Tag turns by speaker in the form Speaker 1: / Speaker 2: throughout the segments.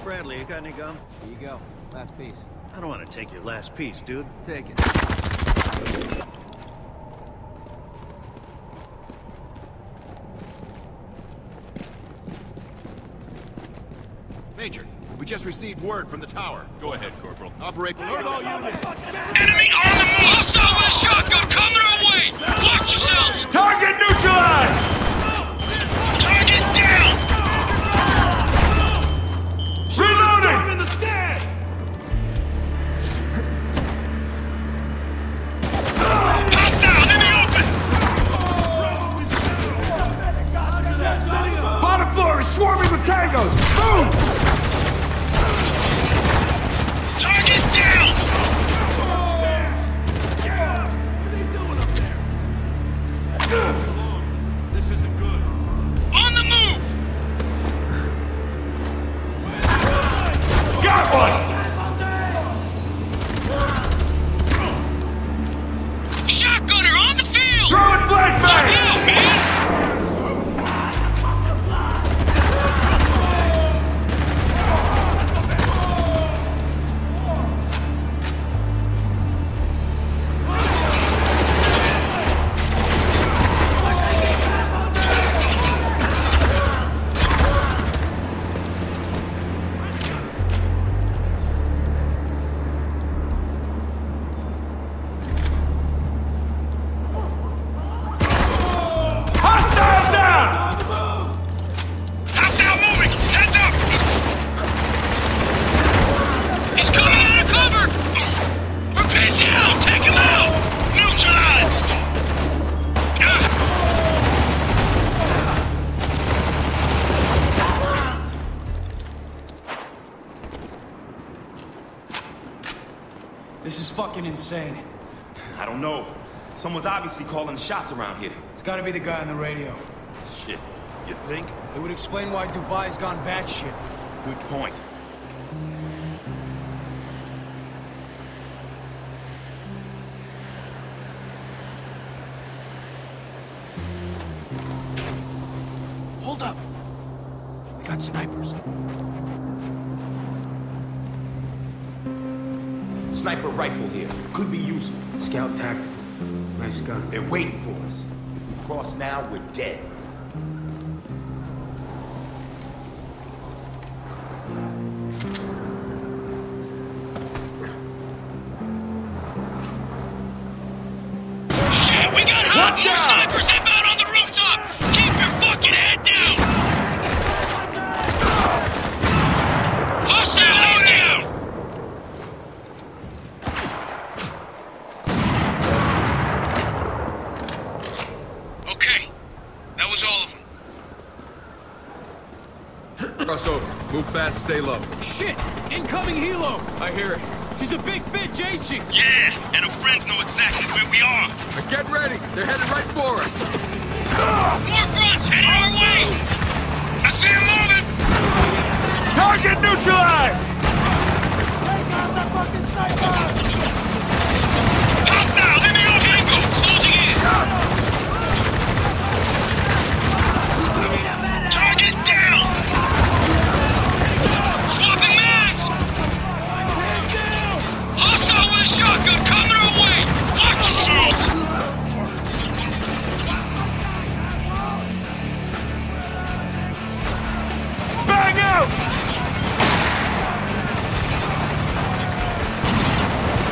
Speaker 1: Bradley, you got any gum?
Speaker 2: Here you go. Last piece.
Speaker 1: I don't want to take your last piece, dude.
Speaker 2: Take it.
Speaker 3: Major, we just received word from the tower.
Speaker 4: Go ahead, Corporal.
Speaker 3: Operate alert all units.
Speaker 5: Enemy on the move! Hostile with a shotgun coming our way! Watch yourselves!
Speaker 4: Target neutralized!
Speaker 5: Target down!
Speaker 4: Reloading!
Speaker 3: In the stairs!
Speaker 5: Hostile in the open!
Speaker 4: Bottom floor is swarming with tangos! Boom!
Speaker 5: Target down!
Speaker 3: This isn't good.
Speaker 5: On the move!
Speaker 4: Got one!
Speaker 5: Shotgunner on the field!
Speaker 4: Throwing
Speaker 5: Watch
Speaker 4: flashbang!
Speaker 5: out, man!
Speaker 4: Hostile down!
Speaker 5: Hostile moving! Heads up! He's coming out of cover! We're pinned down! Take him out! Neutralized!
Speaker 6: This is fucking insane.
Speaker 4: I don't know. Someone's obviously calling the shots around here.
Speaker 6: It's gotta be the guy on the radio.
Speaker 4: Shit. You think?
Speaker 6: It would explain why Dubai's gone batshit.
Speaker 4: Good point.
Speaker 6: Hold up! We got snipers.
Speaker 4: Sniper rifle here. Could be useful.
Speaker 6: Scout tactical. Nice gun.
Speaker 4: They're waiting for us. If we cross now, we're dead.
Speaker 5: Shit, we got hot!
Speaker 4: Look
Speaker 5: More
Speaker 4: down!
Speaker 5: snipers inbound on the rooftop! Keep your fucking head down! Hostile he's down! Okay, that was all of them.
Speaker 3: Cross over. Move fast, stay low.
Speaker 6: Shit! Incoming helo!
Speaker 3: I hear it.
Speaker 6: She's a big bitch, ain't she?
Speaker 5: Yeah, and her friends know exactly where we are.
Speaker 3: Now get ready. They're headed right for us.
Speaker 5: More grunts headed our way! I see them moving!
Speaker 4: Target neutralized!
Speaker 5: Hostile in the open! Tango closing in! Target down! Swapping mags! Hostile with a shotgun coming our way! Watch yourselves!
Speaker 4: Bang out!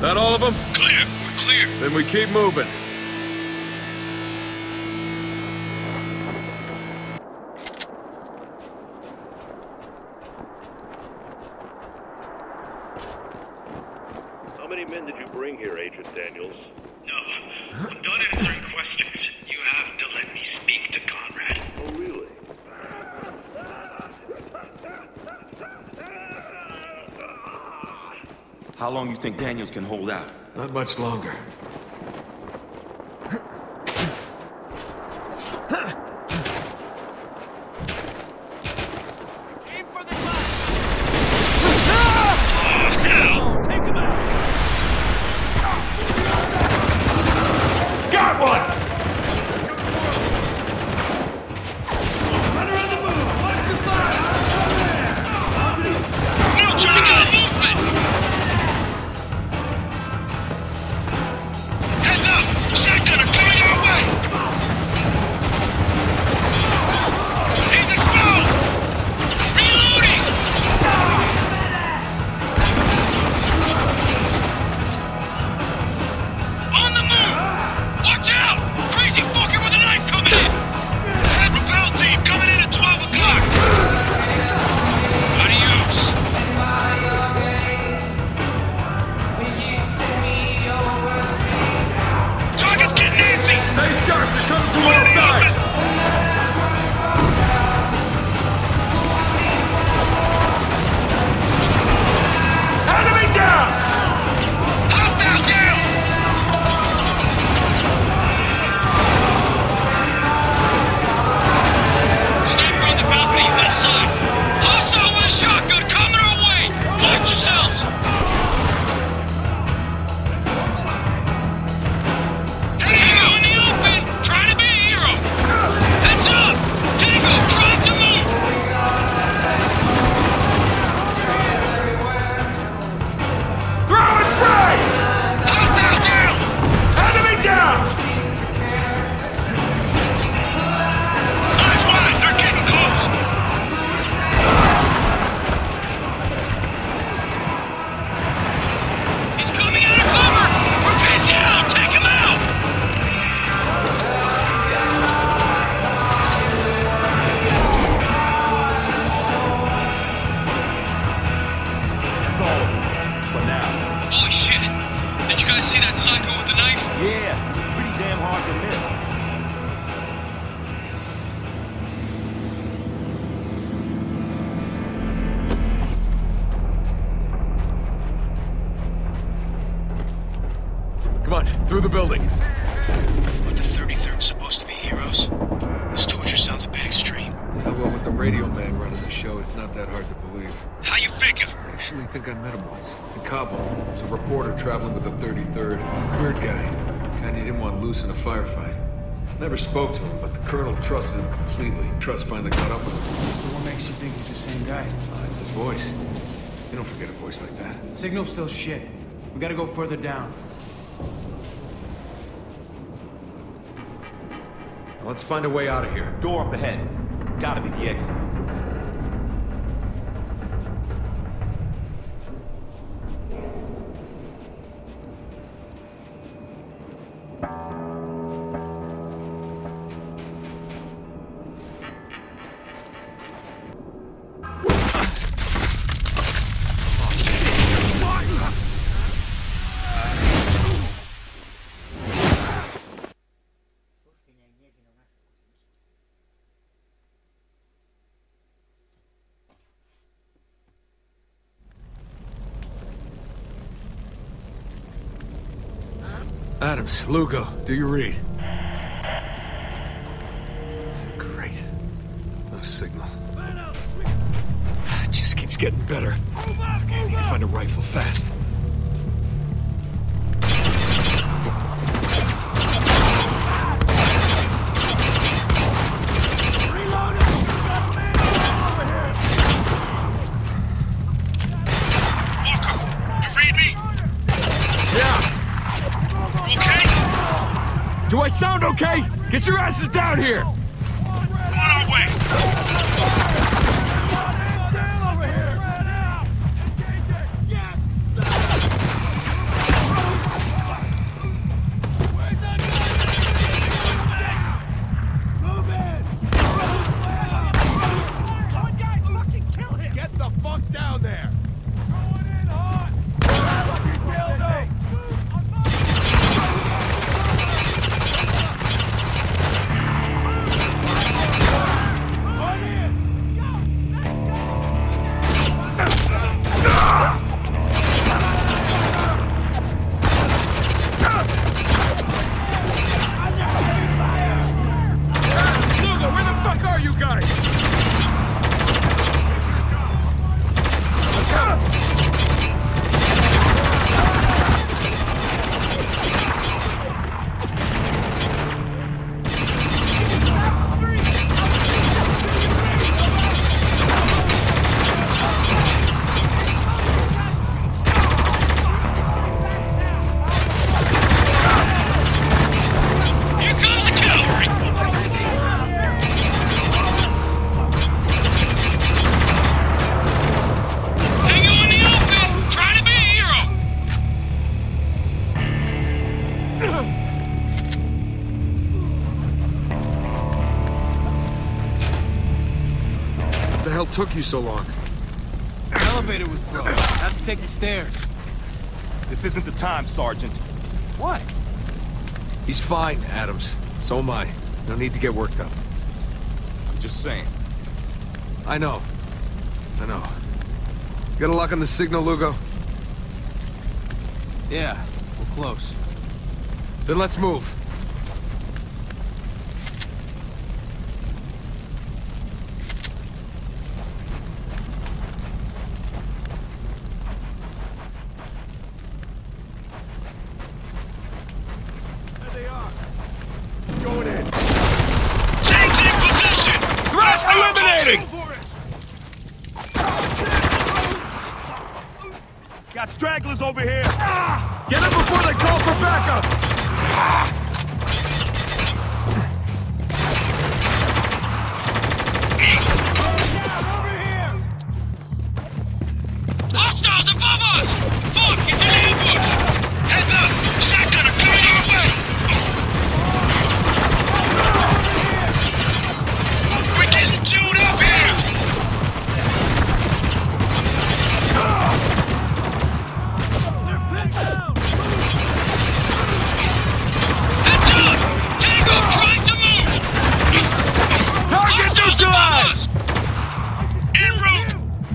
Speaker 3: That all of them?
Speaker 5: Clear. We're clear.
Speaker 3: Then we keep moving.
Speaker 7: How many men did you bring here, Agent Daniels?
Speaker 5: No. I'm done answering questions. You have to let me speak to Conrad.
Speaker 7: Oh, really?
Speaker 4: How long you think Daniels can hold out?
Speaker 6: Not much longer.
Speaker 4: Got one!
Speaker 5: No, Johnny, got movement! Heads up! Shotgunner coming our way! He's exposed! Reloading! On the move! Watch out! Crazy fucker with a knife coming in! Head repel team coming in at 12 o'clock! Adios! Target's getting antsy!
Speaker 3: Stay sharp, they're coming from all sides!
Speaker 4: Enemy down!
Speaker 5: Hostile down! Sniper on the balcony, left side. Hostile with a shotgun coming our way. Watch yourselves. Tango in the open, trying to be a hero. Heads up, Tango trying to move.
Speaker 4: Throw and spray!
Speaker 5: Hostile down.
Speaker 4: Enemy down!
Speaker 5: Eyes wide, they're getting close. He's coming out of cover. We're pinned down. Take him out.
Speaker 4: That's all of them. For now.
Speaker 5: Holy shit! Did you guys see that psycho with the knife?
Speaker 4: Yeah, pretty damn hard to miss.
Speaker 3: Come on, through the building.
Speaker 6: What, the 33rd supposed to be heroes? This torture sounds a bit extreme.
Speaker 8: Yeah, well, with the radio man running the show, it's not that hard to believe.
Speaker 5: How you figure?
Speaker 8: I actually think I met him once. In Kabul. He was a reporter traveling with the 33rd. Weird guy. Kind he didn't want loose in a firefight. Never spoke to him, but the colonel trusted him completely. Trust finally caught up with him.
Speaker 6: So what makes you think he's the same guy?
Speaker 8: It's his voice. You don't forget a voice like that.
Speaker 6: Signal's still shit. We gotta go further down.
Speaker 8: Let's find a way out of here.
Speaker 4: Door up ahead. Gotta be the exit.
Speaker 8: Adams, Lugo, do you read? Great. No signal. It just keeps getting better. Okay, I need to find a rifle fast.
Speaker 5: Walker, you read me?
Speaker 8: Yeah!
Speaker 5: You okay?
Speaker 8: Do I sound okay? Get your asses down here!
Speaker 5: On our way.
Speaker 3: fuck down there! Going in hot! Fucking dildo! Lugo, where the fuck are you guys?
Speaker 5: Here comes the cavalry! Hang on in the open! Try to be a hero!
Speaker 3: What the hell took you so long?
Speaker 2: The elevator was broke. Have to take the stairs.
Speaker 4: This isn't the time, Sergeant.
Speaker 2: What?
Speaker 3: He's fine, Adams. So am I. No need to get worked up.
Speaker 4: I'm just saying.
Speaker 3: I know. I know. You got a lock on the signal, Lugo?
Speaker 2: Yeah, we're close.
Speaker 3: Then let's move. There they are. Going in.
Speaker 5: Changing position!
Speaker 3: Threat eliminated!
Speaker 4: Got stragglers over here!
Speaker 3: Get them before they call for backup!
Speaker 5: Hostiles above us! Fuck, it's an ambush! Heads up! Shotgunner coming our way! We're getting chewed up here! Heads up! Tango trying to move!
Speaker 3: Target
Speaker 5: Hostiles above
Speaker 3: neutralized!
Speaker 5: us! En route!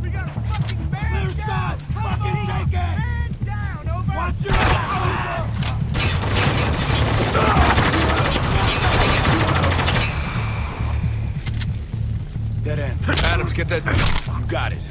Speaker 3: Dead end. Adams, get that.
Speaker 4: You got it.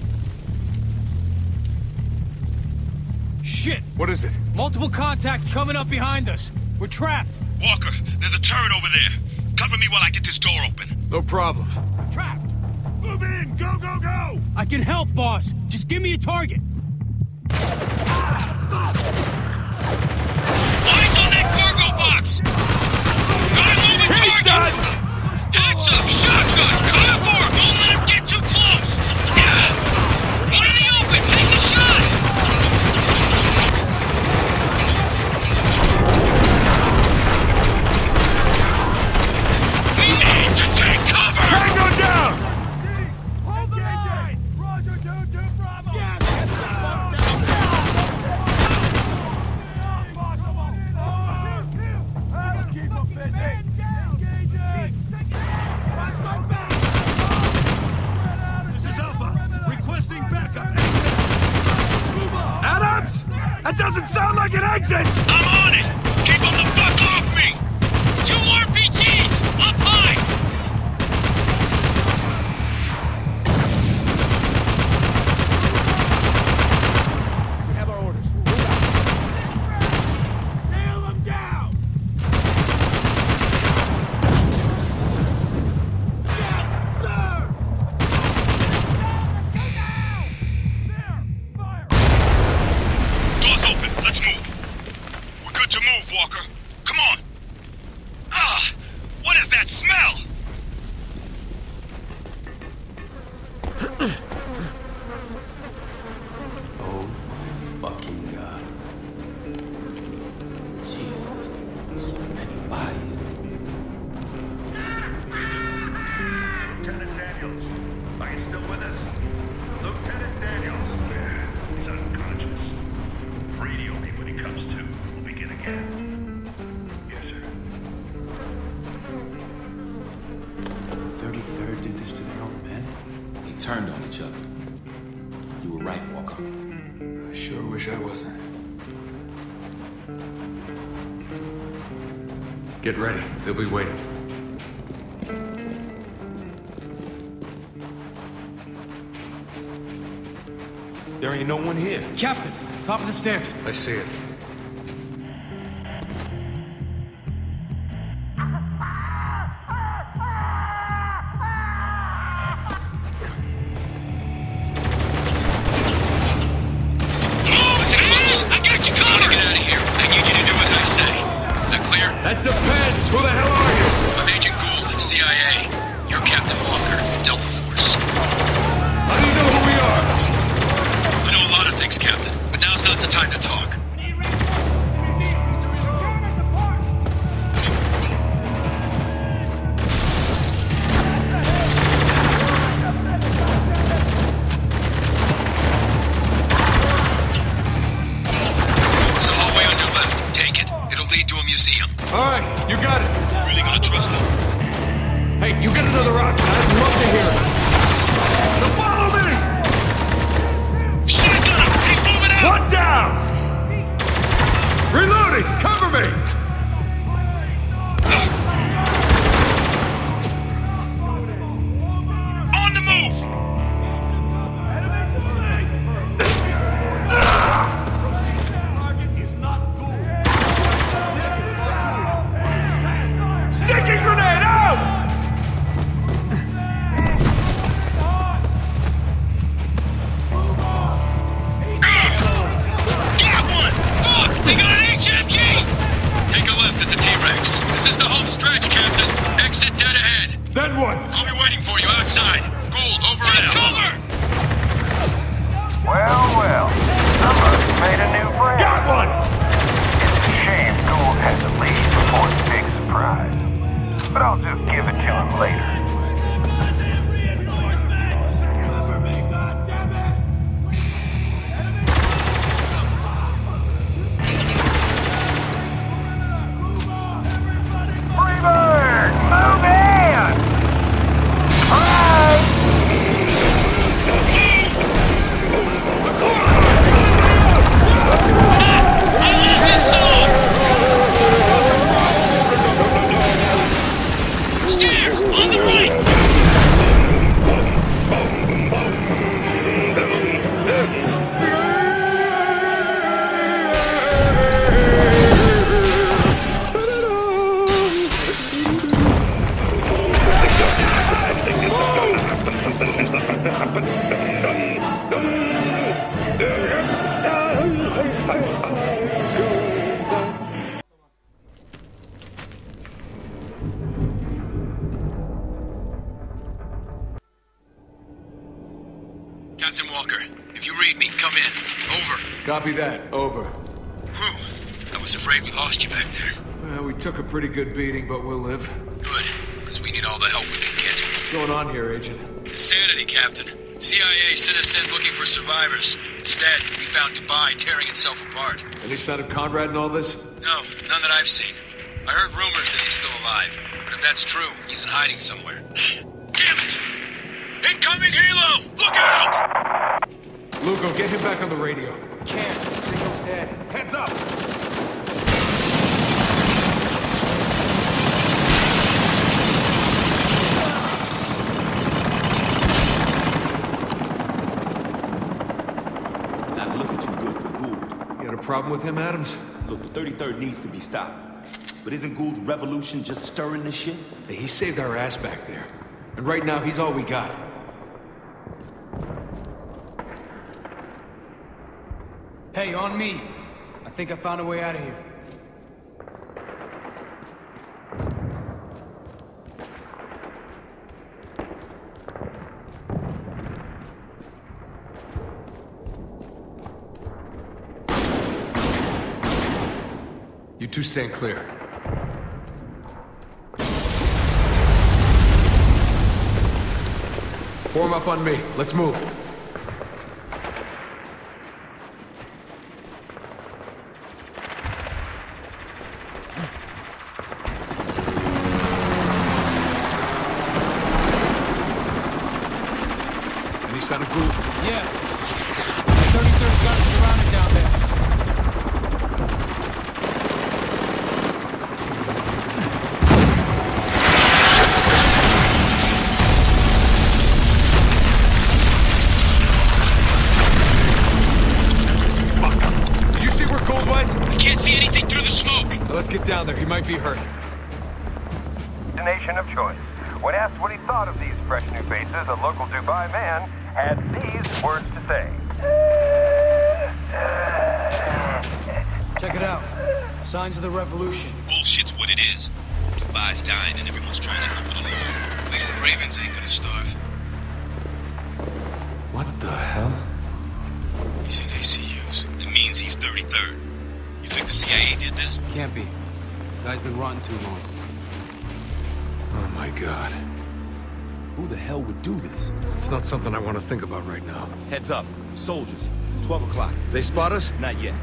Speaker 2: Shit!
Speaker 3: What is it?
Speaker 2: Multiple contacts coming up behind us. We're trapped.
Speaker 5: Walker, there's a turret over there. Cover me while I get this door open.
Speaker 3: No problem.
Speaker 2: Trapped!
Speaker 3: Move in! Go, go, go!
Speaker 2: I can help, boss. Just give me a target.
Speaker 5: Eyes on that cargo box! Got a moving target! Heads up, shotgun! Coming for him! Don't let him get too close! Yeah! One in the open! Take the shot! We need to take cover!
Speaker 3: Tango down!
Speaker 9: Hold the line! Roger, 2-2 Bravo! Yes! Keep them busy!
Speaker 1: This is Alpha. Requesting backup.
Speaker 3: Adams! That doesn't sound like an exit!
Speaker 5: I'm on it! Keep them the fuck off me! 2 RPGs! Up high!
Speaker 9: We have our orders. Nail them down! Yes, sir! Let's go now! There! Fire!
Speaker 5: Doors open. Let's move. We're good to move.
Speaker 10: right, Walker?
Speaker 8: I sure wish I wasn't. Get ready. They'll be waiting.
Speaker 4: There ain't no one here.
Speaker 2: Captain, top of the stairs.
Speaker 8: I see it.
Speaker 6: Listen close. I got you covered. Get out of here. I need you to do as I say. That clear?
Speaker 3: That depends. Who the hell are you?
Speaker 6: I'm Agent Gould, CIA. You're Captain Walker, Delta Force.
Speaker 3: How do you know who we are?
Speaker 6: I know a lot of things, Captain, but now's not the time to talk. There's a hallway on your left. Take it. It'll lead to a museum.
Speaker 3: All right, you got it.
Speaker 6: Really gonna trust him?
Speaker 3: Hey, you got another option. I'd love to hear it. Now follow me!
Speaker 6: Shotgun him! He's moving out!
Speaker 3: One down! Reloading! Cover me!
Speaker 6: On the move!
Speaker 3: Sticky grenade out!
Speaker 6: Got one! Fuck! They got an HMG! Take a left at the T-Rex. This is the home stretch, Captain. Exit dead ahead.
Speaker 3: Then what?
Speaker 6: I'll be waiting for you outside. Gould, over and out. Cover!
Speaker 11: Well, somebody's made a new friend.
Speaker 3: Got one!
Speaker 11: It's a shame Gould had to leave before the big surprise. But I'll just give it to him later. Freebird, move in! Alright!
Speaker 6: I love this song! Stairs! On the right! Captain Walker, if you read me, come in. Over.
Speaker 8: Copy that. Over.
Speaker 6: Whew. I was afraid we lost you back there.
Speaker 8: Well, we took a pretty good beating, but we'll live.
Speaker 6: Good, because we need all the help we can get.
Speaker 8: What's going on here, Agent?
Speaker 6: Insanity, Captain. CIA sent us in looking for survivors. Instead, we found Dubai tearing itself apart.
Speaker 8: Any sign of Conrad in all this?
Speaker 6: No, none that I've seen. I heard rumors that he's still alive. But if that's true, he's in hiding somewhere. Damn it! Incoming helo! Look out!
Speaker 8: Lugo, get him back on the radio.
Speaker 2: Can't. Signal's dead.
Speaker 4: Heads up!
Speaker 1: Not looking too good for Gould.
Speaker 8: You got a problem with him, Adams?
Speaker 1: Look, the 33rd needs to be stopped. But isn't Gould's revolution just stirring the shit?
Speaker 8: Hey, he saved our ass back there. And right now, he's all we got.
Speaker 2: Hey, on me. I think I found a way out of here.
Speaker 8: You two stand clear. Form up on me. Let's move. Any sign of Gould?
Speaker 2: Yeah. got him surrounded down there.
Speaker 3: Did you see where Gould went?
Speaker 6: I can't see anything through the smoke.
Speaker 3: Now let's get down there. He might be hurt.
Speaker 11: Destination of choice. When asked what he thought of these fresh new faces, a local Dubai man had these words to say.
Speaker 2: Check it out. Signs of the revolution.
Speaker 1: Bullshit's what it is. Dubai's dying and everyone's trying to help it along.
Speaker 6: At least the Ravens ain't gonna starve.
Speaker 3: What the hell?
Speaker 6: He's in ACUs.
Speaker 1: It means he's 33rd. You think the CIA did this?
Speaker 2: Can't be. Guy's been rotting too long.
Speaker 3: Oh my God.
Speaker 1: Who the hell would do this?
Speaker 3: It's not something I want to think about right now.
Speaker 1: Heads up. Soldiers. 12 o'clock.
Speaker 3: They spot us?
Speaker 1: Not yet.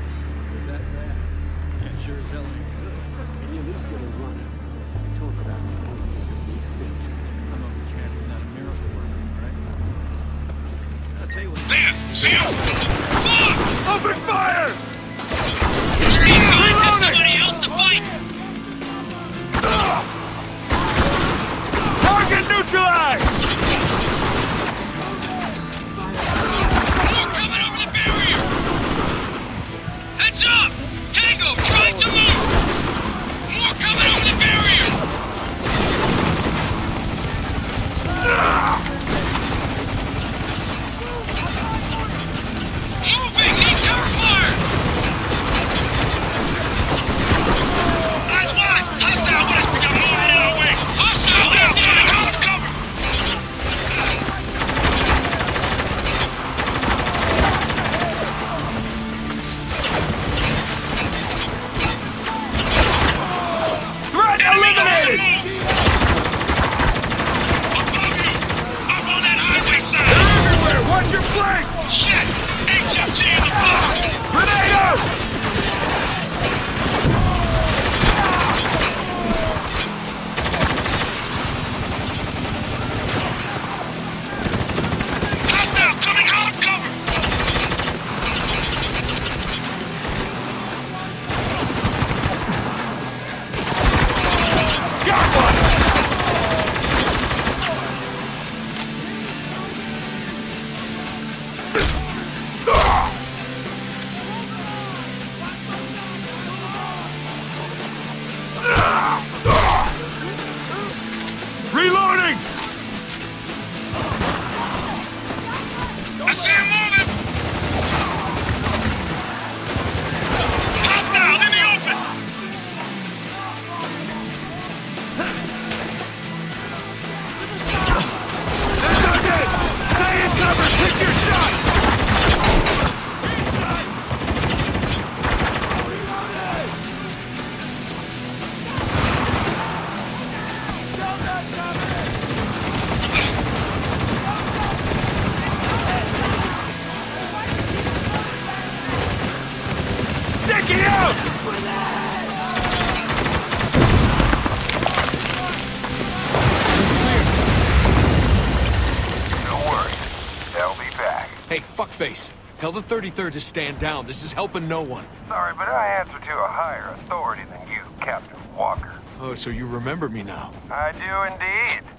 Speaker 5: There! See him? Fuck!
Speaker 3: Open fire!
Speaker 5: These guys have somebody else to fight!
Speaker 1: Target neutralized!
Speaker 5: More coming over the barrier! Heads up! Tango, trying to move! More coming over the barrier! Moving! Need cover fire! Eyes wide! Hostile with us! We got more headed our way! Hostile! Let's get out of cover!
Speaker 1: Threat eliminated!
Speaker 5: Above you! Up on that highway side!
Speaker 1: They're everywhere! Watch your flanks!
Speaker 5: Shit! HFG in the box!
Speaker 1: Grenade out!
Speaker 5: Hostile coming out of cover!
Speaker 1: Got one! Reloading!
Speaker 5: I see him moving! Hostile in the open!
Speaker 1: That's not it! Stay in cover! Pick your shots! Sticky out!
Speaker 11: Don't worry. They'll be back.
Speaker 3: Hey, fuckface. Tell the 33rd to stand down. This is helping no one.
Speaker 11: Sorry, but I answer to a higher authority than you, Captain Walker.
Speaker 3: Oh, so you remember me now.
Speaker 11: I do indeed.